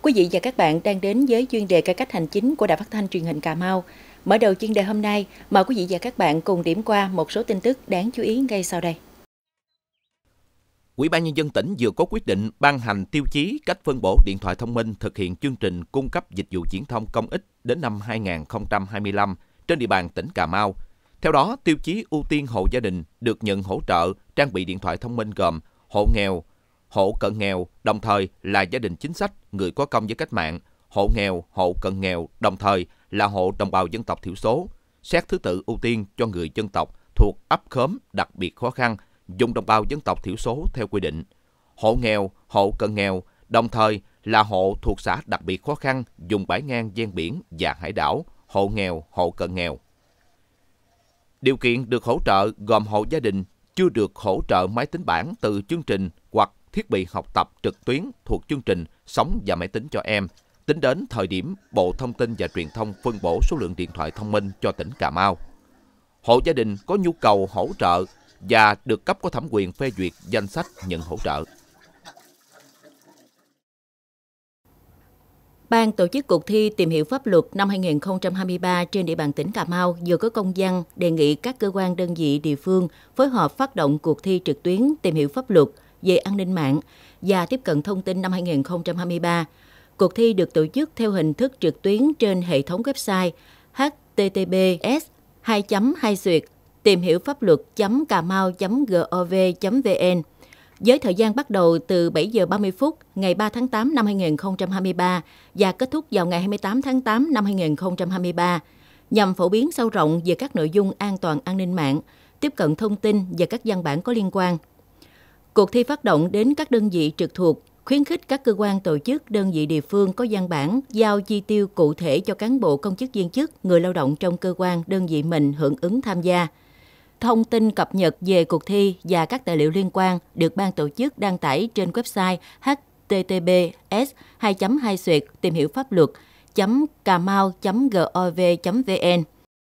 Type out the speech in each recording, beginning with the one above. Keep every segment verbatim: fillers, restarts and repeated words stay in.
Quý vị và các bạn đang đến với chuyên đề cải cách hành chính của Đài Phát thanh Truyền hình Cà Mau. Mở đầu chuyên đề hôm nay, mời quý vị và các bạn cùng điểm qua một số tin tức đáng chú ý ngay sau đây. Ủy ban Nhân dân tỉnh vừa có quyết định ban hành tiêu chí cách phân bổ điện thoại thông minh thực hiện chương trình cung cấp dịch vụ viễn thông công ích đến năm hai nghìn không trăm hai mươi lăm trên địa bàn tỉnh Cà Mau. Theo đó, tiêu chí ưu tiên hộ gia đình được nhận hỗ trợ trang bị điện thoại thông minh gồm hộ nghèo, hộ cận nghèo, đồng thời là gia đình chính sách, người có công với cách mạng, hộ nghèo, hộ cận nghèo, đồng thời là hộ đồng bào dân tộc thiểu số. Xét thứ tự ưu tiên cho người dân tộc thuộc ấp khóm đặc biệt khó khăn, vùng đồng bào dân tộc thiểu số theo quy định. Hộ nghèo, hộ cận nghèo, đồng thời là hộ thuộc xã đặc biệt khó khăn, vùng bãi ngang ven biển và hải đảo, hộ nghèo, hộ cận nghèo. Điều kiện được hỗ trợ gồm hộ gia đình chưa được hỗ trợ máy tính bảng từ chương trình hoặc thiết bị học tập trực tuyến thuộc chương trình Sống và máy tính cho em. Tính đến thời điểm Bộ Thông tin và Truyền thông phân bổ số lượng điện thoại thông minh cho tỉnh Cà Mau, hộ gia đình có nhu cầu hỗ trợ và được cấp có thẩm quyền phê duyệt danh sách nhận hỗ trợ. Ban tổ chức cuộc thi tìm hiểu pháp luật năm hai nghìn không trăm hai mươi ba trên địa bàn tỉnh Cà Mau vừa có công văn đề nghị các cơ quan đơn vị địa phương phối hợp phát động cuộc thi trực tuyến tìm hiểu pháp luật về an ninh mạng và tiếp cận thông tin năm hai nghìn không trăm hai mươi ba. Cuộc thi được tổ chức theo hình thức trực tuyến trên hệ thống website h t t p s hai chấm hai xuyệt tìm hiểu pháp luật chấm cà mau chấm gov chấm vn với thời gian bắt đầu từ bảy giờ ba mươi phút ngày ba tháng tám năm hai nghìn không trăm hai mươi ba và kết thúc vào ngày hai mươi tám tháng tám năm hai nghìn không trăm hai mươi ba, nhằm phổ biến sâu rộng về các nội dung an toàn an ninh mạng, tiếp cận thông tin và các văn bản có liên quan. Cuộc thi phát động đến các đơn vị trực thuộc, khuyến khích các cơ quan tổ chức, đơn vị địa phương có văn bản giao chi tiêu cụ thể cho cán bộ công chức viên chức, người lao động trong cơ quan, đơn vị mình hưởng ứng tham gia. Thông tin cập nhật về cuộc thi và các tài liệu liên quan được ban tổ chức đăng tải trên website h t t p s hai chấm hai xuyệt tìm hiểu pháp luật chấm cà mau chấm gov chấm vn.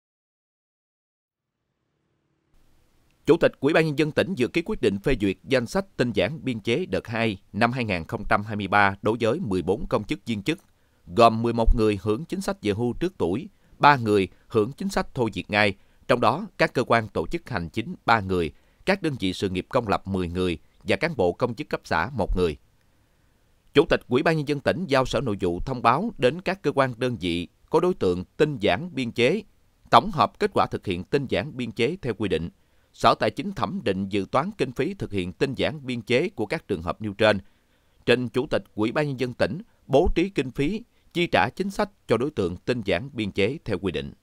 Chủ tịch Ủy ban Nhân dân tỉnh vừa ký quyết định phê duyệt danh sách tinh giản biên chế đợt hai năm hai nghìn không trăm hai mươi ba đối với mười bốn công chức viên chức, gồm mười một người hưởng chính sách về hưu trước tuổi, ba người hưởng chính sách thôi việc ngay, trong đó các cơ quan tổ chức hành chính ba người, các đơn vị sự nghiệp công lập mười người và cán bộ công chức cấp xã một người. Chủ tịch Ủy ban Nhân dân tỉnh giao Sở Nội vụ thông báo đến các cơ quan đơn vị có đối tượng tinh giản biên chế, tổng hợp kết quả thực hiện tinh giản biên chế theo quy định. Sở Tài chính thẩm định dự toán kinh phí thực hiện tinh giản biên chế của các trường hợp nêu trên. Trình Chủ tịch Ủy ban Nhân dân tỉnh bố trí kinh phí, chi trả chính sách cho đối tượng tinh giản biên chế theo quy định.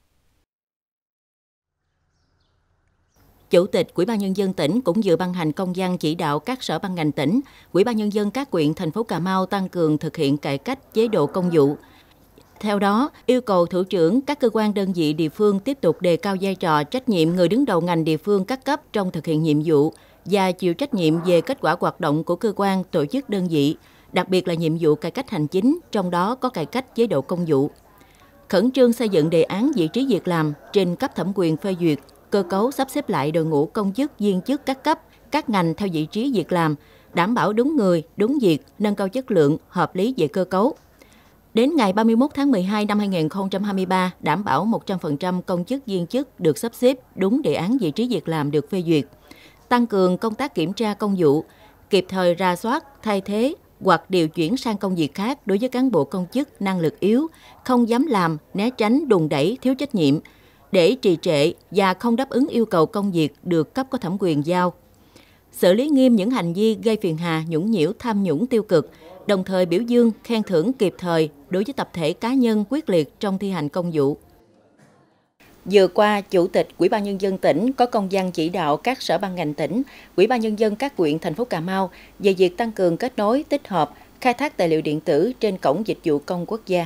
Chủ tịch Ủy ban Nhân dân tỉnh cũng vừa ban hành công văn chỉ đạo các sở ban ngành tỉnh, Ủy ban Nhân dân các huyện, thành phố Cà Mau tăng cường thực hiện cải cách chế độ công vụ. Theo đó, yêu cầu thủ trưởng các cơ quan đơn vị địa phương tiếp tục đề cao vai trò trách nhiệm người đứng đầu ngành địa phương các cấp trong thực hiện nhiệm vụ và chịu trách nhiệm về kết quả hoạt động của cơ quan, tổ chức đơn vị, đặc biệt là nhiệm vụ cải cách hành chính, trong đó có cải cách chế độ công vụ. Khẩn trương xây dựng đề án vị trí việc làm trên cấp thẩm quyền phê duyệt, cơ cấu sắp xếp lại đội ngũ công chức, viên chức các cấp, các ngành theo vị trí việc làm, đảm bảo đúng người, đúng việc, nâng cao chất lượng, hợp lý về cơ cấu. Đến ngày ba mươi mốt tháng mười hai năm hai nghìn không trăm hai mươi ba, đảm bảo một trăm phần trăm công chức viên chức được sắp xếp đúng đề án vị trí việc làm được phê duyệt. Tăng cường công tác kiểm tra công vụ, kịp thời rà soát, thay thế hoặc điều chuyển sang công việc khác đối với cán bộ công chức năng lực yếu, không dám làm, né tránh, đùn đẩy, thiếu trách nhiệm, để trì trệ và không đáp ứng yêu cầu công việc được cấp có thẩm quyền giao. Xử lý nghiêm những hành vi gây phiền hà, nhũng nhiễu, tham nhũng tiêu cực, đồng thời biểu dương, khen thưởng kịp thời đối với tập thể cá nhân quyết liệt trong thi hành công vụ. Vừa qua, Chủ tịch Ủy ban Nhân dân tỉnh có công văn chỉ đạo các sở ban ngành tỉnh, Ủy ban Nhân dân các huyện, thành phố Cà Mau về việc tăng cường kết nối, tích hợp, khai thác tài liệu điện tử trên Cổng Dịch vụ Công Quốc gia.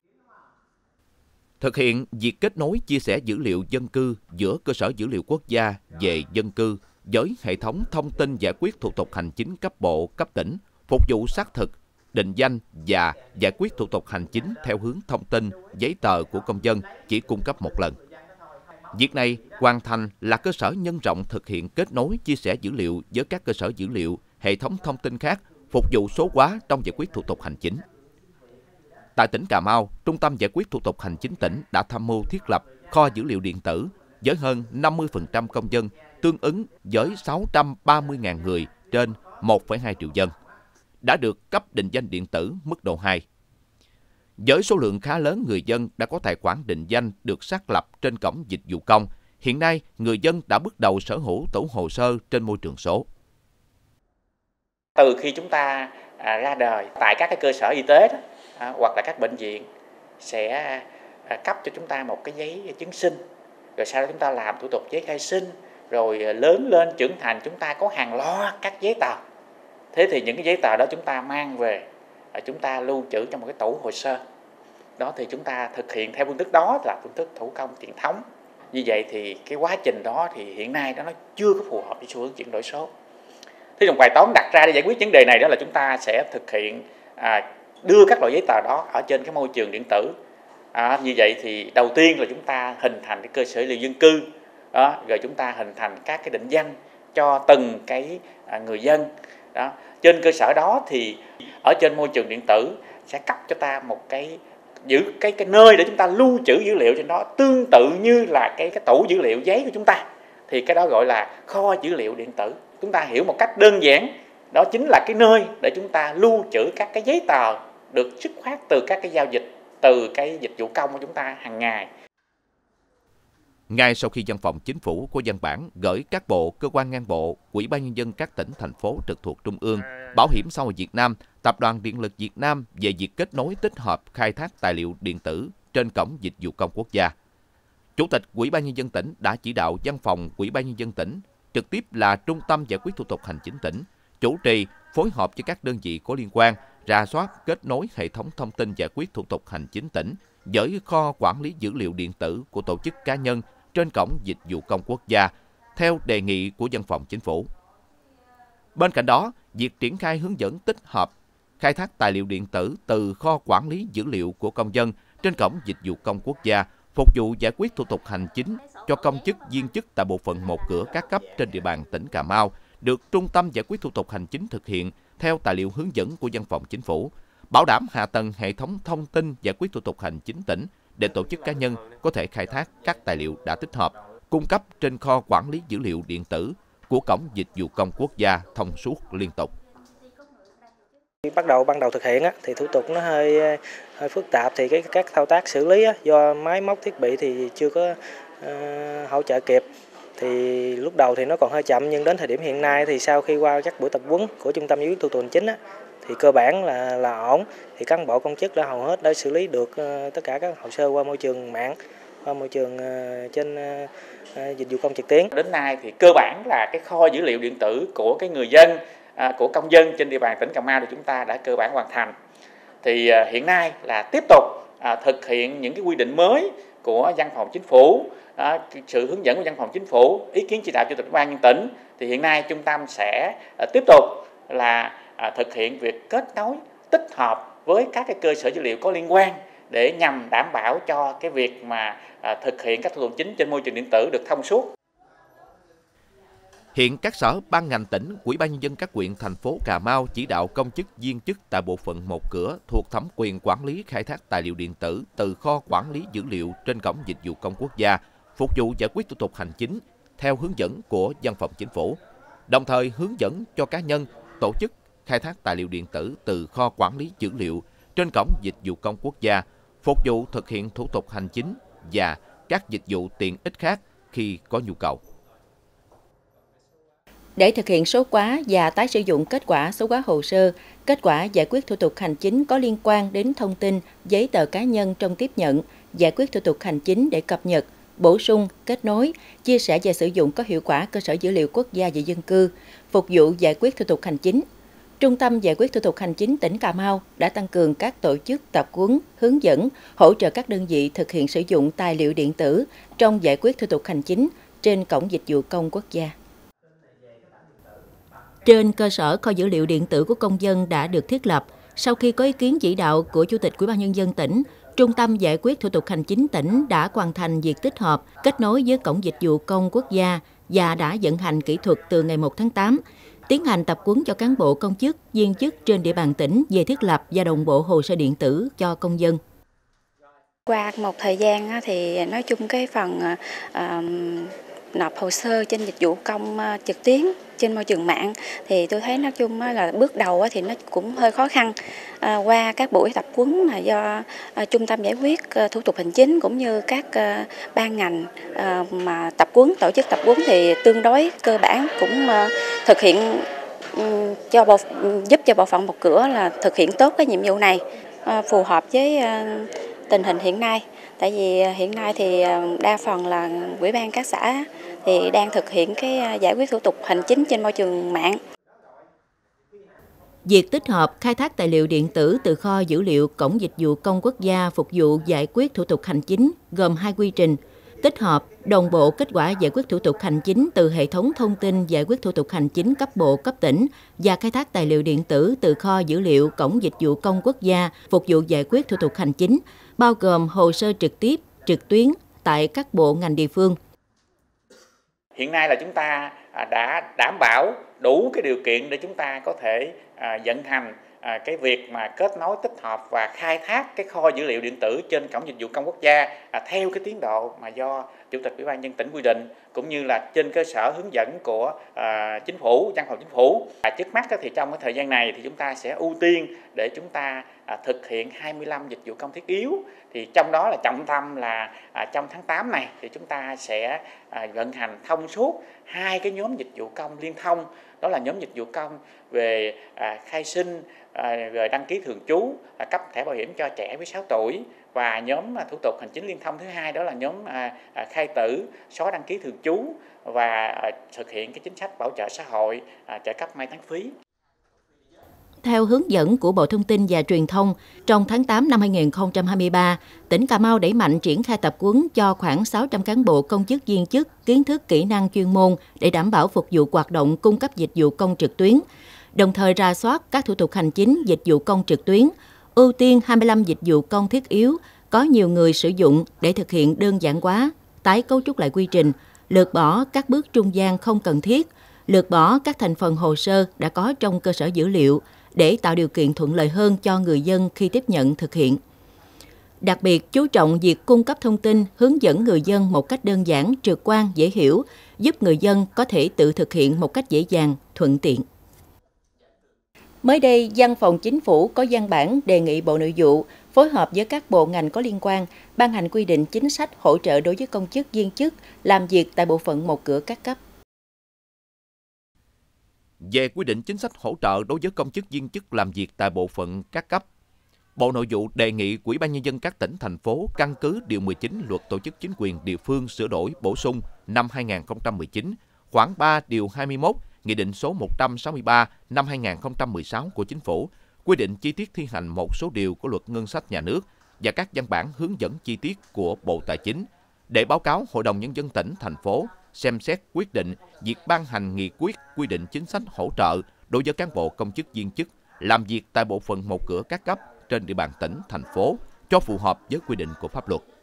Thực hiện việc kết nối chia sẻ dữ liệu dân cư giữa Cơ sở Dữ liệu Quốc gia về dân cư với hệ thống thông tin giải quyết thủ tục hành chính cấp bộ, cấp tỉnh, phục vụ xác thực, định danh và giải quyết thủ tục hành chính theo hướng thông tin, giấy tờ của công dân chỉ cung cấp một lần. Việc này hoàn thành là cơ sở nhân rộng thực hiện kết nối chia sẻ dữ liệu với các cơ sở dữ liệu, hệ thống thông tin khác phục vụ số hóa trong giải quyết thủ tục hành chính. Tại tỉnh Cà Mau, Trung tâm Giải quyết Thủ tục Hành chính tỉnh đã tham mưu thiết lập kho dữ liệu điện tử với hơn năm mươi phần trăm công dân, tương ứng với sáu trăm ba mươi nghìn người trên một phẩy hai triệu dân, đã được cấp định danh điện tử mức độ hai. Với số lượng khá lớn người dân đã có tài khoản định danh được xác lập trên cổng dịch vụ công, hiện nay người dân đã bước đầu sở hữu tủ hồ sơ trên môi trường số. Từ khi chúng ta à, ra đời tại các cái cơ sở y tế đó, à, hoặc là các bệnh viện sẽ à, cấp cho chúng ta một cái giấy chứng sinh, rồi sau đó chúng ta làm thủ tục giấy khai sinh, rồi lớn lên trưởng thành chúng ta có hàng loạt các giấy tờ. Thế thì những cái giấy tờ đó chúng ta mang về, à, chúng ta lưu trữ trong một cái tủ hồ sơ. Đó thì chúng ta thực hiện theo phương thức đó là phương thức thủ công truyền thống. Như vậy thì cái quá trình đó thì hiện nay đó nó chưa có phù hợp với xu hướng chuyển đổi số. Thế trong bài toán đặt ra để giải quyết vấn đề này đó là chúng ta sẽ thực hiện à, đưa các loại giấy tờ đó ở trên cái môi trường điện tử. À, như vậy thì đầu tiên là chúng ta hình thành cái cơ sở dữ liệu dân cư, đó, rồi chúng ta hình thành các cái định danh cho từng cái à, người dân. Đó. Trên cơ sở đó thì ở trên môi trường điện tử sẽ cấp cho ta một cái giữ cái cái nơi để chúng ta lưu trữ dữ liệu trên đó, tương tự như là cái cái tủ dữ liệu giấy của chúng ta, thì cái đó gọi là kho dữ liệu điện tử. Chúng ta hiểu một cách đơn giản, đó chính là cái nơi để chúng ta lưu trữ các cái giấy tờ được xuất phát từ các cái giao dịch, từ cái dịch vụ công của chúng ta hàng ngày. Ngay sau khi Văn phòng Chính phủ có văn bản gửi các bộ, cơ quan ngang bộ, Ủy ban Nhân dân các tỉnh, thành phố trực thuộc Trung ương, Bảo hiểm xã hội Việt Nam, Tập đoàn Điện lực Việt Nam về việc kết nối tích hợp khai thác tài liệu điện tử trên cổng dịch vụ công quốc gia, Chủ tịch Ủy ban Nhân dân tỉnh đã chỉ đạo Văn phòng Ủy ban Nhân dân tỉnh, trực tiếp là Trung tâm Giải quyết Thủ tục Hành chính tỉnh, chủ trì phối hợp với các đơn vị có liên quan, rà soát kết nối hệ thống thông tin giải quyết thủ tục hành chính tỉnh với kho quản lý dữ liệu điện tử của tổ chức cá nhân trên cổng dịch vụ công quốc gia, theo đề nghị của Văn phòng Chính phủ. Bên cạnh đó, việc triển khai hướng dẫn tích hợp khai thác tài liệu điện tử từ kho quản lý dữ liệu của công dân trên cổng dịch vụ công quốc gia phục vụ giải quyết thủ tục hành chính cho công chức viên chức tại bộ phận một cửa các cấp trên địa bàn tỉnh Cà Mau được Trung tâm Giải quyết Thủ tục Hành chính thực hiện theo tài liệu hướng dẫn của Văn phòng Chính phủ, bảo đảm hạ tầng hệ thống thông tin giải quyết thủ tục hành chính tỉnh để tổ chức cá nhân có thể khai thác các tài liệu đã tích hợp, cung cấp trên kho quản lý dữ liệu điện tử của cổng dịch vụ công quốc gia thông suốt liên tục. Bắt đầu ban đầu thực hiện á, thì thủ tục nó hơi hơi phức tạp, thì cái các thao tác xử lý á, do máy móc thiết bị thì chưa có uh, hỗ trợ kịp, thì lúc đầu thì nó còn hơi chậm, nhưng đến thời điểm hiện nay thì sau khi qua các buổi tập huấn của Trung tâm Giải quyết Thủ tục Hành chính á, thì cơ bản là là ổn, thì cán bộ công chức đã hầu hết đã xử lý được uh, tất cả các hồ sơ qua môi trường mạng, qua môi trường uh, trên uh, uh, dịch vụ công trực tuyến. Đến nay thì cơ bản là cái kho dữ liệu điện tử của cái người dân, À, của công dân trên địa bàn tỉnh Cà Mau thì chúng ta đã cơ bản hoàn thành. Thì à, hiện nay là tiếp tục à, thực hiện những cái quy định mới của Văn phòng Chính phủ, à, sự hướng dẫn của Văn phòng Chính phủ, ý kiến chỉ đạo Chủ tịch Ủy ban nhân dân tỉnh. Thì hiện nay trung tâm sẽ à, tiếp tục là à, thực hiện việc kết nối tích hợp với các cái cơ sở dữ liệu có liên quan để nhằm đảm bảo cho cái việc mà à, thực hiện các thủ tục chính trên môi trường điện tử được thông suốt. Hiện các sở, ban ngành tỉnh, Ủy ban Nhân dân các huyện, thành phố Cà Mau chỉ đạo công chức viên chức tại bộ phận một cửa thuộc thẩm quyền quản lý khai thác tài liệu điện tử từ kho quản lý dữ liệu trên cổng dịch vụ công quốc gia, phục vụ giải quyết thủ tục hành chính theo hướng dẫn của Văn phòng Chính phủ, đồng thời hướng dẫn cho cá nhân, tổ chức khai thác tài liệu điện tử từ kho quản lý dữ liệu trên cổng dịch vụ công quốc gia, phục vụ thực hiện thủ tục hành chính và các dịch vụ tiện ích khác khi có nhu cầu. Để thực hiện số hóa và tái sử dụng kết quả số hóa hồ sơ, kết quả giải quyết thủ tục hành chính có liên quan đến thông tin, giấy tờ cá nhân trong tiếp nhận, giải quyết thủ tục hành chính để cập nhật, bổ sung, kết nối, chia sẻ và sử dụng có hiệu quả cơ sở dữ liệu quốc gia về dân cư, phục vụ giải quyết thủ tục hành chính. Trung tâm Giải quyết thủ tục hành chính tỉnh Cà Mau đã tăng cường các tổ chức tập huấn, hướng dẫn, hỗ trợ các đơn vị thực hiện sử dụng tài liệu điện tử trong giải quyết thủ tục hành chính trên cổng dịch vụ công quốc gia. Trên cơ sở kho dữ liệu điện tử của công dân đã được thiết lập, sau khi có ý kiến chỉ đạo của Chủ tịch Ủy ban Nhân dân tỉnh, Trung tâm Giải quyết Thủ tục Hành chính tỉnh đã hoàn thành việc tích hợp, kết nối với Cổng Dịch vụ Công Quốc gia và đã vận hành kỹ thuật từ ngày một tháng tám. tiến hành tập huấn cho cán bộ công chức, viên chức trên địa bàn tỉnh về thiết lập và đồng bộ hồ sơ điện tử cho công dân. Qua một thời gian thì nói chung cái phần uh, nộp hồ sơ trên dịch vụ công trực tuyến trên môi trường mạng thì tôi thấy nói chung là bước đầu thì nó cũng hơi khó khăn. À, qua các buổi tập huấn là do à, trung tâm giải quyết à, thủ tục hành chính cũng như các à, ban ngành à, mà tập huấn tổ chức tập huấn thì tương đối cơ bản cũng à, thực hiện um, cho bộ, giúp cho bộ phận một cửa là thực hiện tốt cái nhiệm vụ này à, phù hợp với à, tình hình hiện nay. Tại vì hiện nay thì đa phần là ủy ban các xã thì đang thực hiện cái giải quyết thủ tục hành chính trên môi trường mạng. Việc tích hợp khai thác tài liệu điện tử từ kho dữ liệu Cổng Dịch vụ Công Quốc gia phục vụ giải quyết thủ tục hành chính gồm hai quy trình: tích hợp đồng bộ kết quả giải quyết thủ tục hành chính từ hệ thống thông tin giải quyết thủ tục hành chính cấp bộ, cấp tỉnh và khai thác tài liệu điện tử từ kho dữ liệu Cổng Dịch vụ Công Quốc gia phục vụ giải quyết thủ tục hành chính, bao gồm hồ sơ trực tiếp, trực tuyến tại các bộ ngành địa phương. Hiện nay là chúng ta đã đảm bảo đủ cái điều kiện để chúng ta có thể vận hành cái việc mà kết nối, tích hợp và khai thác cái kho dữ liệu điện tử trên Cổng Dịch vụ Công Quốc gia theo cái tiến độ mà do Chủ tịch Ủy ban nhân dân tỉnh quy định, cũng như là trên cơ sở hướng dẫn của uh, chính phủ, văn phòng chính phủ. À, trước mắt thì trong cái thời gian này thì chúng ta sẽ ưu tiên để chúng ta uh, thực hiện hai mươi lăm dịch vụ công thiết yếu. Thì trong đó là trọng tâm là uh, trong tháng tám này thì chúng ta sẽ uh, vận hành thông suốt hai cái nhóm dịch vụ công liên thông. Đó là nhóm dịch vụ công về uh, khai sinh, À, rồi đăng ký thường trú, à, cấp thẻ bảo hiểm cho trẻ dưới sáu tuổi, và nhóm à, thủ tục hành chính liên thông thứ hai đó là nhóm à, à, khai tử, xóa đăng ký thường trú và à, thực hiện cái chính sách bảo trợ xã hội, à, trợ cấp mai táng phí. Theo hướng dẫn của Bộ Thông tin và Truyền thông, trong tháng tám năm hai nghìn không trăm hai mươi ba, tỉnh Cà Mau đẩy mạnh triển khai tập huấn cho khoảng sáu trăm cán bộ công chức viên chức kiến thức kỹ năng chuyên môn để đảm bảo phục vụ hoạt động cung cấp dịch vụ công trực tuyến, đồng thời rà soát các thủ tục hành chính dịch vụ công trực tuyến, ưu tiên hai mươi lăm dịch vụ công thiết yếu có nhiều người sử dụng để thực hiện đơn giản hóa, tái cấu trúc lại quy trình, lược bỏ các bước trung gian không cần thiết, lược bỏ các thành phần hồ sơ đã có trong cơ sở dữ liệu để tạo điều kiện thuận lợi hơn cho người dân khi tiếp nhận thực hiện. Đặc biệt chú trọng việc cung cấp thông tin, hướng dẫn người dân một cách đơn giản, trực quan, dễ hiểu, giúp người dân có thể tự thực hiện một cách dễ dàng, thuận tiện. Mới đây, Văn phòng Chính phủ có văn bản đề nghị Bộ Nội vụ phối hợp với các bộ ngành có liên quan ban hành quy định chính sách hỗ trợ đối với công chức viên chức làm việc tại bộ phận một cửa các cấp. Về quy định chính sách hỗ trợ đối với công chức viên chức làm việc tại bộ phận các cấp, Bộ Nội vụ đề nghị Ủy ban Nhân dân các tỉnh, thành phố căn cứ Điều mười chín Luật Tổ chức Chính quyền Địa phương sửa đổi bổ sung năm hai nghìn không trăm mười chín, khoản ba điều hai mươi mốt, Nghị định số một trăm sáu mươi ba năm hai nghìn không trăm mười sáu của Chính phủ, quy định chi tiết thi hành một số điều của Luật Ngân sách Nhà nước và các văn bản hướng dẫn chi tiết của Bộ Tài chính, để báo cáo Hội đồng Nhân dân tỉnh, thành phố xem xét quyết định việc ban hành nghị quyết quy định chính sách hỗ trợ đối với cán bộ công chức viên chức làm việc tại bộ phận một cửa các cấp trên địa bàn tỉnh, thành phố cho phù hợp với quy định của pháp luật.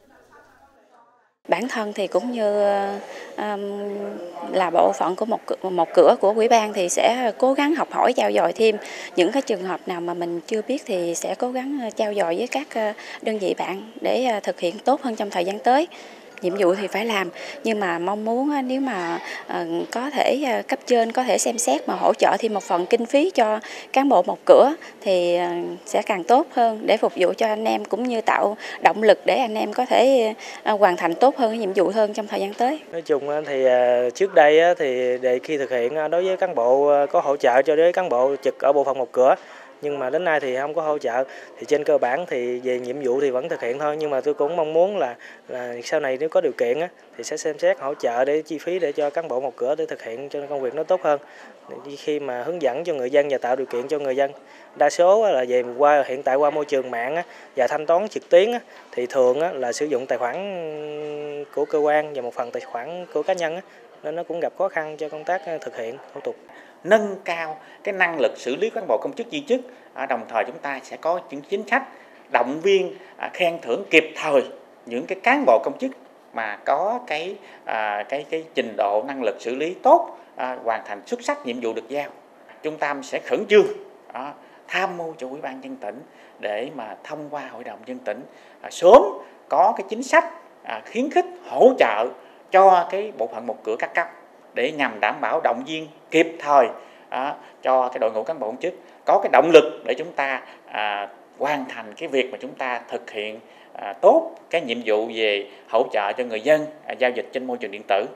Bản thân thì cũng như um, là bộ phận của một một cửa của Ủy ban thì sẽ cố gắng học hỏi trao dồi thêm những cái trường hợp nào mà mình chưa biết thì sẽ cố gắng trao dồi với các đơn vị bạn để thực hiện tốt hơn trong thời gian tới. Nhiệm vụ thì phải làm, nhưng mà mong muốn nếu mà uh, có thể uh, cấp trên có thể xem xét mà hỗ trợ thêm một phần kinh phí cho cán bộ một cửa thì uh, sẽ càng tốt hơn để phục vụ cho anh em, cũng như tạo động lực để anh em có thể uh, hoàn thành tốt hơn cái nhiệm vụ hơn trong thời gian tới. Nói chung thì uh, trước đây uh, thì để khi thực hiện uh, đối với cán bộ uh, có hỗ trợ cho đối với cán bộ trực ở bộ phận một cửa, nhưng mà đến nay thì không có hỗ trợ, thì trên cơ bản thì về nhiệm vụ thì vẫn thực hiện thôi, nhưng mà tôi cũng mong muốn là là sau này nếu có điều kiện á, thì sẽ xem xét hỗ trợ để chi phí để cho cán bộ một cửa để thực hiện cho công việc nó tốt hơn, khi mà hướng dẫn cho người dân và tạo điều kiện cho người dân. Đa số là về qua hiện tại qua môi trường mạng á, và thanh toán trực tuyến á, thì thường á, là sử dụng tài khoản của cơ quan và một phần tài khoản của cá nhân á, nên nó cũng gặp khó khăn cho công tác thực hiện thủ tục. Nâng cao cái năng lực xử lý cán bộ công chức viên chức, đồng thời chúng ta sẽ có những chính sách động viên, khen thưởng kịp thời những cái cán bộ công chức mà có cái cái cái trình độ năng lực xử lý tốt, hoàn thành xuất sắc nhiệm vụ được giao. trung tâm sẽ khẩn trương đó, tham mưu cho Ủy ban nhân dân tỉnh để mà thông qua Hội đồng nhân dân tỉnh à, sớm có cái chính sách à, khuyến khích hỗ trợ cho cái bộ phận một cửa các cấp để nhằm đảm bảo động viên kịp thời à, cho cái đội ngũ cán bộ công chức có cái động lực để chúng ta à, hoàn thành cái việc mà chúng ta thực hiện à, tốt cái nhiệm vụ về hỗ trợ cho người dân à, giao dịch trên môi trường điện tử.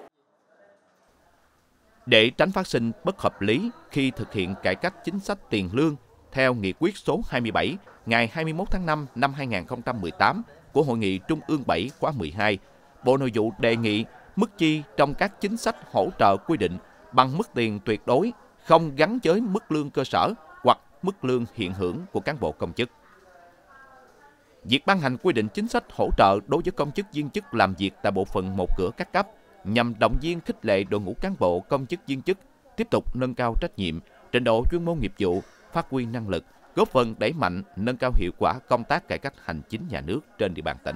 Để tránh phát sinh bất hợp lý khi thực hiện cải cách chính sách tiền lương theo nghị quyết số hai mươi bảy ngày hai mươi mốt tháng năm năm hai nghìn không trăm mười tám của Hội nghị Trung ương bảy khóa mười hai, Bộ Nội vụ đề nghị mức chi trong các chính sách hỗ trợ quy định bằng mức tiền tuyệt đối, không gắn với mức lương cơ sở hoặc mức lương hiện hưởng của cán bộ công chức. Việc ban hành quy định chính sách hỗ trợ đối với công chức viên chức làm việc tại bộ phận một cửa các cấp nhằm động viên khích lệ đội ngũ cán bộ công chức viên chức tiếp tục nâng cao trách nhiệm, trình độ chuyên môn nghiệp vụ, phát huy năng lực, góp phần đẩy mạnh nâng cao hiệu quả công tác cải cách hành chính nhà nước trên địa bàn tỉnh.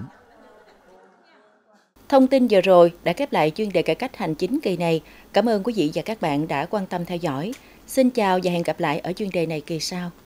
Thông tin vừa rồi đã khép lại chuyên đề cải cách hành chính kỳ này. Cảm ơn quý vị và các bạn đã quan tâm theo dõi. Xin chào và hẹn gặp lại ở chuyên đề này kỳ sau.